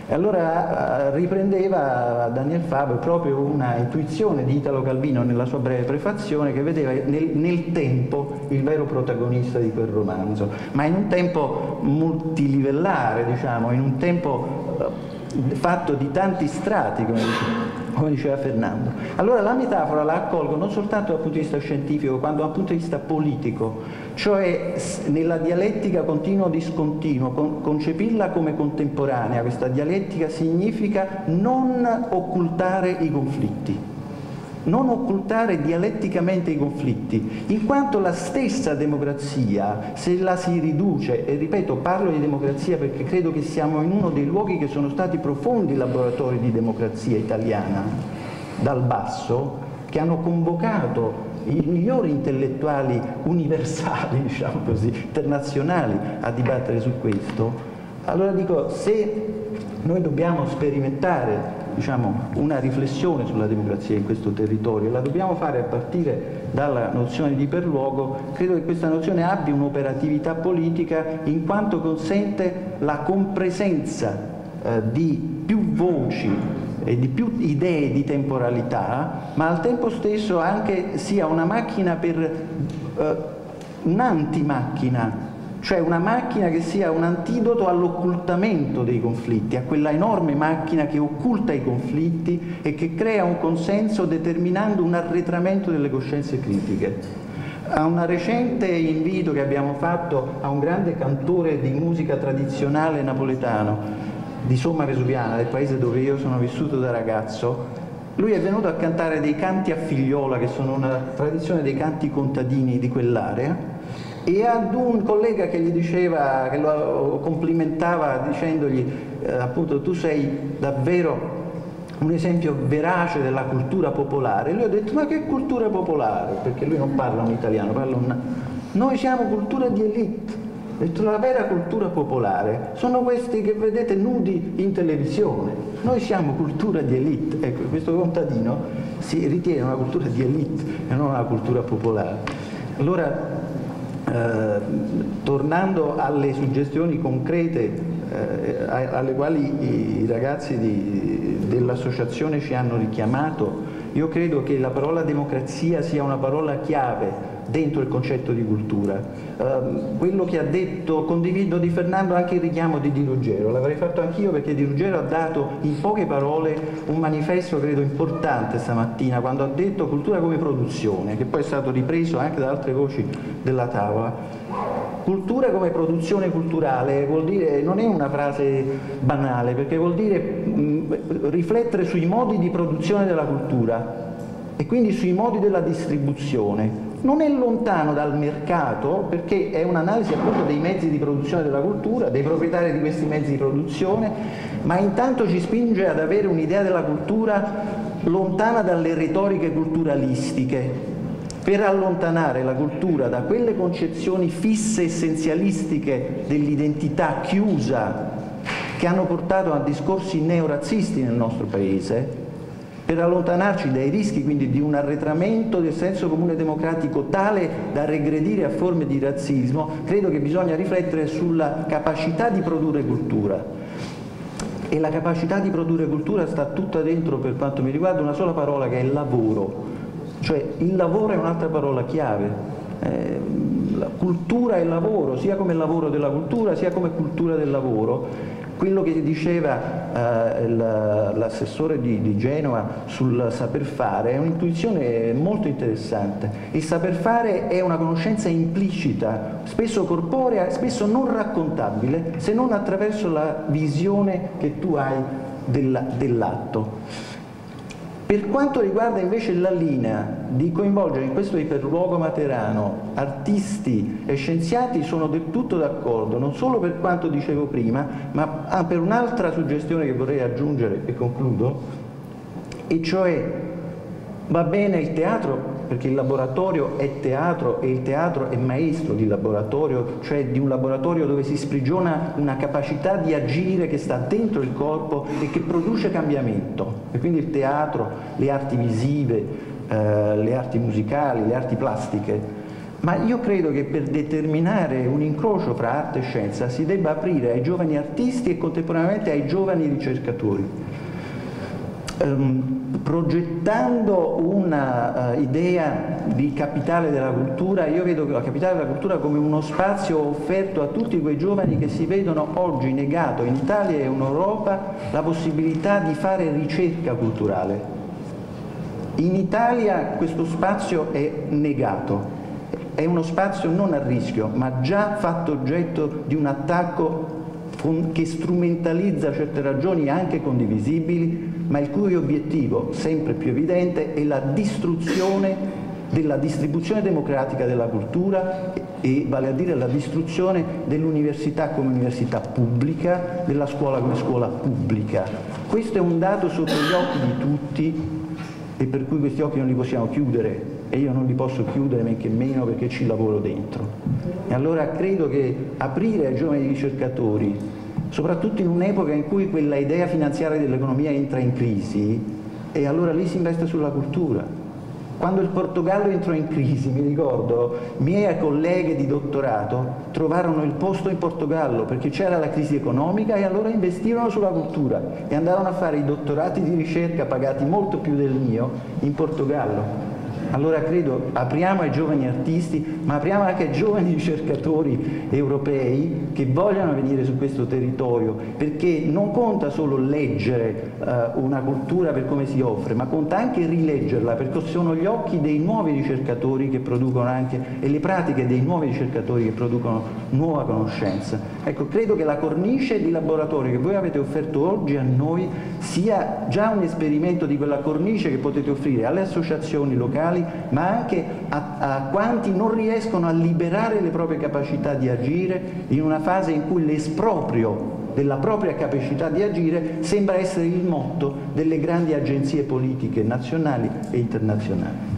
E allora riprendeva Daniel Faber proprio una intuizione di Italo Calvino nella sua breve prefazione, che vedeva nel tempo il vero protagonista di quel romanzo, ma in un tempo multilivellare, diciamo, in un tempo fatto di tanti strati, come diceva Fernando. Allora la metafora la accolgo non soltanto dal punto di vista scientifico, quanto dal punto di vista politico, cioè nella dialettica continuo-discontinuo, concepirla come contemporanea. Questa dialettica significa non occultare i conflitti, non occultare dialetticamente i conflitti, in quanto la stessa democrazia, se la si riduce, e ripeto, parlo di democrazia perché credo che siamo in uno dei luoghi che sono stati profondi laboratori di democrazia italiana, dal basso, che hanno convocato i migliori intellettuali universali, diciamo così, internazionali, a dibattere su questo. Allora dico, se noi dobbiamo sperimentare, diciamo, una riflessione sulla democrazia in questo territorio, la dobbiamo fare a partire dalla nozione di iperluogo, credo che questa nozione abbia un'operatività politica in quanto consente la compresenza di più voci e di più idee di temporalità, ma al tempo stesso anche sia una macchina per un'antimacchina, cioè una macchina che sia un antidoto all'occultamento dei conflitti, a quella enorme macchina che occulta i conflitti e che crea un consenso determinando un arretramento delle coscienze critiche. A un recente invito che abbiamo fatto a un grande cantore di musica tradizionale napoletano, di Somma Vesuviana, del paese dove io sono vissuto da ragazzo, lui è venuto a cantare dei canti a figliola, che sono una tradizione dei canti contadini di quell'area, e ad un collega che gli diceva, che lo complimentava dicendogli appunto, tu sei davvero un esempio verace della cultura popolare. Lui ha detto, ma che cultura popolare? Perché lui non parla un italiano, parla un... Noi siamo cultura di elite. Ha detto, la vera cultura popolare sono questi che vedete nudi in televisione. Noi siamo cultura di elite. Ecco, questo contadino si ritiene una cultura di elite e non una cultura popolare. Allora, tornando alle suggestioni concrete alle quali i ragazzi dell'associazione ci hanno richiamato, io credo che la parola democrazia sia una parola chiave dentro il concetto di cultura. Quello che ha detto, condivido di Fernando anche il richiamo di Di Ruggero, l'avrei fatto anch'io perché Di Ruggero ha dato in poche parole un manifesto credo importante stamattina quando ha detto cultura come produzione, che poi è stato ripreso anche da altre voci della tavola. Cultura come produzione culturale vuol dire, non è una frase banale, perché vuol dire riflettere sui modi di produzione della cultura e quindi sui modi della distribuzione. Non è lontano dal mercato, perché è un'analisi appunto dei mezzi di produzione della cultura, dei proprietari di questi mezzi di produzione, ma intanto ci spinge ad avere un'idea della cultura lontana dalle retoriche culturalistiche, per allontanare la cultura da quelle concezioni fisse essenzialistiche dell'identità chiusa che hanno portato a discorsi neorazzisti nel nostro paese, per allontanarci dai rischi quindi di un arretramento del senso comune democratico tale da regredire a forme di razzismo. Credo che bisogna riflettere sulla capacità di produrre cultura, e la capacità di produrre cultura sta tutta dentro, per quanto mi riguarda, una sola parola, che è lavoro. Cioè il lavoro è un'altra parola chiave, la cultura e lavoro, sia come lavoro della cultura sia come cultura del lavoro. Quello che diceva l'assessore di Genova sul saper fare è un'intuizione molto interessante. Il saper fare è una conoscenza implicita, spesso corporea, spesso non raccontabile, se non attraverso la visione che tu hai dell'atto. Per quanto riguarda invece la linea di coinvolgere in questo iperluogo materano artisti e scienziati, sono del tutto d'accordo, non solo per quanto dicevo prima, ma per un'altra suggestione che vorrei aggiungere e concludo, e cioè va bene il teatro, perché il laboratorio è teatro e il teatro è maestro di laboratorio, cioè di un laboratorio dove si sprigiona una capacità di agire che sta dentro il corpo e che produce cambiamento. E quindi il teatro, le arti visive, le arti musicali, le arti plastiche. Ma io credo che per determinare un incrocio fra arte e scienza si debba aprire ai giovani artisti e contemporaneamente ai giovani ricercatori. Progettando una idea di capitale della cultura, io vedo la capitale della cultura come uno spazio offerto a tutti quei giovani che si vedono oggi negato in Italia e in Europa la possibilità di fare ricerca culturale. In Italia questo spazio è negato, è uno spazio non a rischio, ma già fatto oggetto di un attacco che strumentalizza certe ragioni anche condivisibili, ma il cui obiettivo, sempre più evidente, è la distruzione della distribuzione democratica della cultura, e vale a dire la distruzione dell'università come università pubblica, della scuola come scuola pubblica. Questo è un dato sotto gli occhi di tutti e per cui questi occhi non li possiamo chiudere, e io non li posso chiudere men che meno perché ci lavoro dentro. E allora credo che aprire ai giovani ricercatori, soprattutto in un'epoca in cui quella idea finanziaria dell'economia entra in crisi, e allora lì si investe sulla cultura. Quando il Portogallo entrò in crisi, mi ricordo, miei colleghe di dottorato trovarono il posto in Portogallo perché c'era la crisi economica, e allora investirono sulla cultura e andavano a fare i dottorati di ricerca pagati molto più del mio in Portogallo. Allora credo, apriamo ai giovani artisti, ma apriamo anche ai giovani ricercatori europei che vogliano venire su questo territorio, perché non conta solo leggere una cultura per come si offre, ma conta anche rileggerla, perché sono gli occhi dei nuovi ricercatori che producono anche, e le pratiche dei nuovi ricercatori che producono nuova conoscenza. Ecco, credo che la cornice di laboratorio che voi avete offerto oggi a noi sia già un esperimento di quella cornice che potete offrire alle associazioni locali, ma anche a quanti non riescono a liberare le proprie capacità di agire in una fase in cui l'esproprio della propria capacità di agire sembra essere il motto delle grandi agenzie politiche nazionali e internazionali.